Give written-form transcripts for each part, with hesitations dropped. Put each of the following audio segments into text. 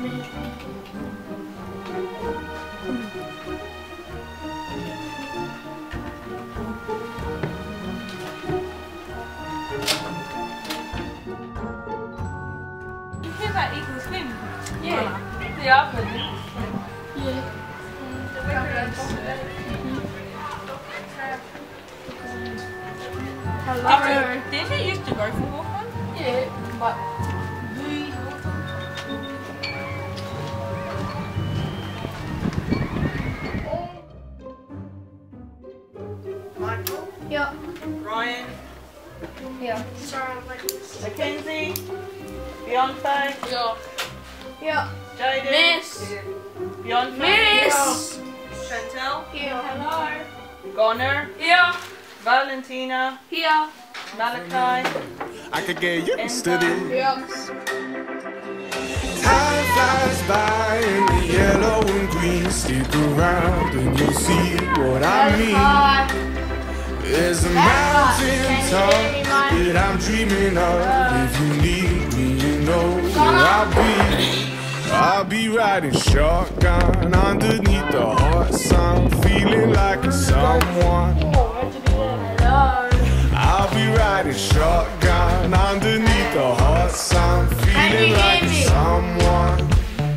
hear that eagle swim? Yeah. Yeah, I've heard it. Yeah. Hello. Did you used to go for walk on? Yeah, but Michael? yeah. Ryan? Yeah. Mackenzie? Beyonce? Yeah. Yeah. Jaden? Miss. Beyonce? Miss. Chantel? Yeah. Hello. Gonner? Yeah. Valentina? Yeah. Malachi? I could get used to this. Yeah. Time flies by in the yellow and green. Stick around and you'll see what I mean. There's a mountain top that I'm dreaming of. If you need me, you know where I'll be riding shotgun underneath the hot sun, feeling like a someone. I'll be riding shotgun underneath the hot sun, feeling like a someone.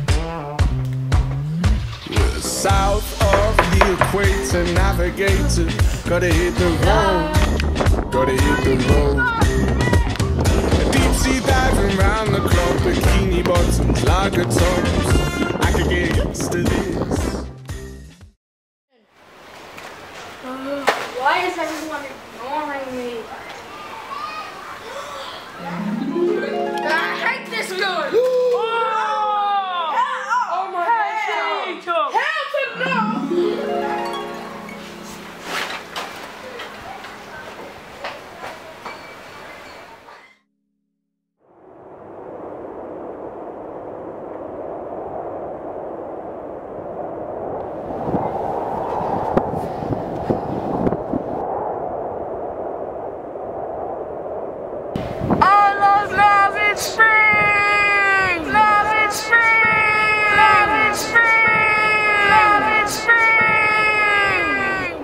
We're south of the equator, navigator. Gotta hit the road, gotta hit the road. Deep sea diving round the clock, bikini bottoms, lager tops. I could get used to this. Why is everyone ignoring me? I hate this girl. Oh my God! Help him now! Malvern Springs! Malvern Springs! Malvern Springs! Malvern Springs!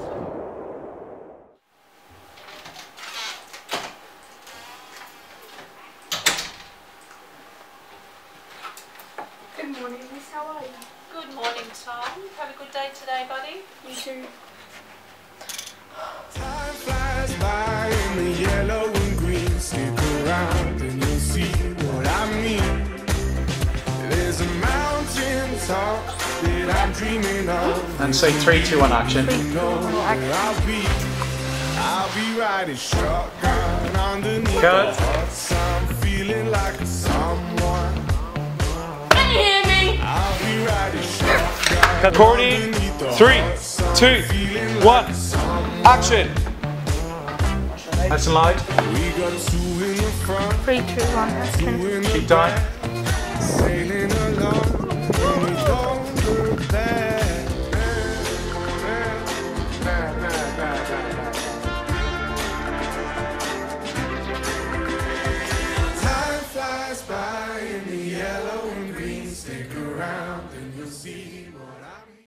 Good morning, Miss. How are you? Good morning, Tom. Have a good day today, buddy. You too. Time flies by in the yellow and green. Stick around and you'll see what I mean. There's a mountain top that I'm dreaming of. And say 3, 2, 1, action. You know where I'll be riding shotgun underneath Cut. the hot sun, feeling like a someone. Can you hear me? I'll be riding shotgun Recording. underneath the 3, hot sun, 2, feeling 1, like someone. action. Nice and light. We got 2 in the front, 3, 2, 1, 2 in the Keep time. back, sailing along, and we don't look back. Time flies by in the yellow and green. Stick around and you'll see